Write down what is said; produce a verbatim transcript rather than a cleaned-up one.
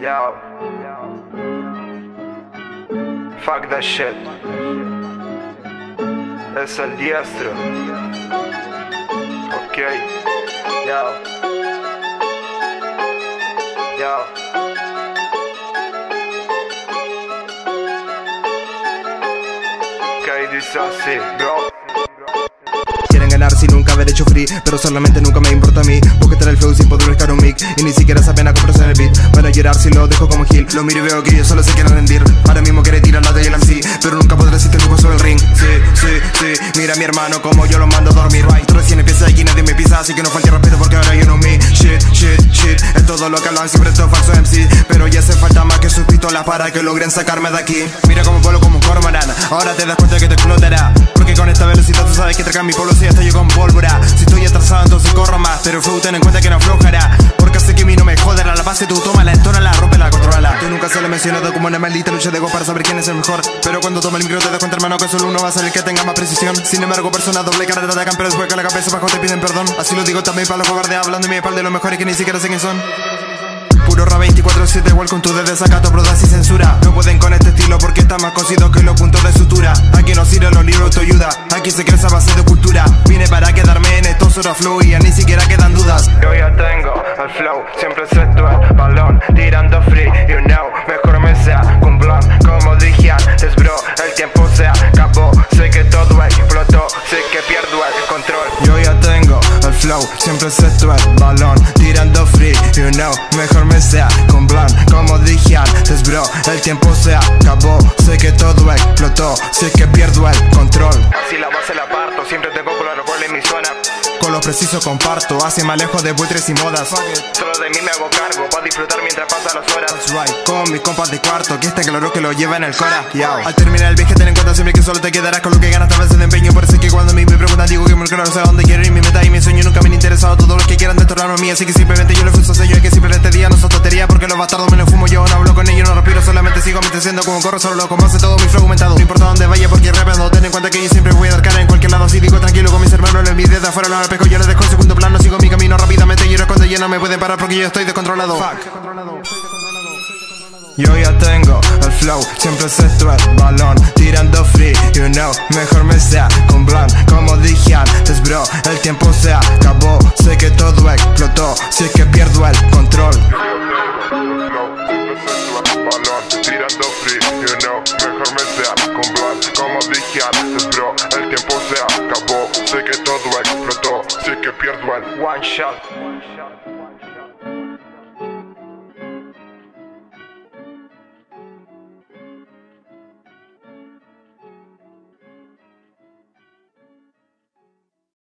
Yo. Fuck that shit. Es el diestro. Ok. Yo. Yo. Ok, dice así, bro. Quieren ganar sin nunca haber hecho free, pero solamente nunca me importa a mí. Porque traer el flow sin poder buscar un mic y ni siquiera saben a comprarse en el beat. Van a llorar si lo dejo como Gil. Lo miro y veo que ellos solo se quieren rendir. Ahora mismo quiere tirar la de el M C, pero nunca podré si te lujo sobre el ring. Sí, sí, sí, mira a mi hermano como yo lo mando a dormir. Tú recién empiezas aquí, nadie me pisa, así que no falte respeto porque ahora yo no me. Shit, shit, shit, es todo lo que hablan siempre estos falsos M C. Pero ya hace falta más que sus pistolas para que logren sacarme de aquí. Mira como vuelo como un cormorán, ahora te das cuenta que te explotará. Porque con esta velocidad tú sabes que traga mi pueblo si hasta yo con pólvora. Si estoy atrasado entonces corro más, pero el flow ten en cuenta que no aflojará. Porque sé que a mí no me joderá, la base tú toma la entónala, rómpela, controlala. Tú nunca se lo he mencionado como una maldita lucha de ego para saber quién es el mejor. Pero cuando toma el micro te das cuenta hermano que solo uno va a ser el que tenga más precisión. Sin embargo persona doble cara te atacan pero después con la cabeza bajo te piden perdón. Así lo digo también para los cobardes hablando en mi espalda de los mejores que ni siquiera sé quién son. Puro rap veinticuatro siete, welcome to the desacato, brodas y censura. No pueden con este estilo porque está más cocido que los puntos de sutura. Aquí no sirven los libros de ayuda, aquí se crece a base de cultura. Vine para quedarme en estos horas flow y ya ni siquiera quedan dudas. Yo ya tengo el flow, siempre suelto el balón, tirando free, you know, mejor me sea con blon. Como dije antes bro, el tiempo se acabó, sé que todo explotó, sé que pierdo el control. Yo ya tengo el flow, siempre suelto el balón, tirando free, you know, mejor me sea con plan. Como dije antes bro, el tiempo se acabó, sé que todo explotó, sé que pierdo el control. Así la base la parto, siempre tengo color en mi zona. Con lo preciso comparto, así me alejo de buitres y modas. Solo de mí me hago cargo, para disfrutar mientras pasan las horas. That's right, con mis compas de cuarto, que este claro que lo lleva en el cora. Yo. Al terminar el viaje ten en cuenta siempre que solo te quedarás con lo que ganas tal vez de empeño. Por eso es que cuando a mí me preguntan digo que me claro sé a dónde quiero ir. Mi meta y mi sueño nunca me han interesado todos los que quieran destornarme a mí. Así que simplemente yo le fuso a sello y que siempre este día no sos tontería. Porque los bastardos me lo fumo yo, no hablo con ellos, no respiro, solamente sigo menteciendo como corro solo como hace todo mi flow aumentado. No importa dónde vaya porque rapendo, ten en cuenta que yo siempre voy a dar cara en cualquier lado. Así digo tranquilo con mis hermanos, en mi de afuera los espejo yo les dejo en segundo plano. Sigo mi camino rápidamente y cuando ya no me pueden parar porque yo estoy descontrolado. Fuck. Yo ya tengo el flow, siempre suelto el balón, tirando free, you know, mejor me sea con plan. Como dije antes bro, el tiempo se acabó, sé que todo explotó, sé que pierdo el control. Tirando free, you know, mejor me sea con plan. Como dije antes bro, el tiempo se acabó, sé que todo explotó, sé que pierdo el One shot.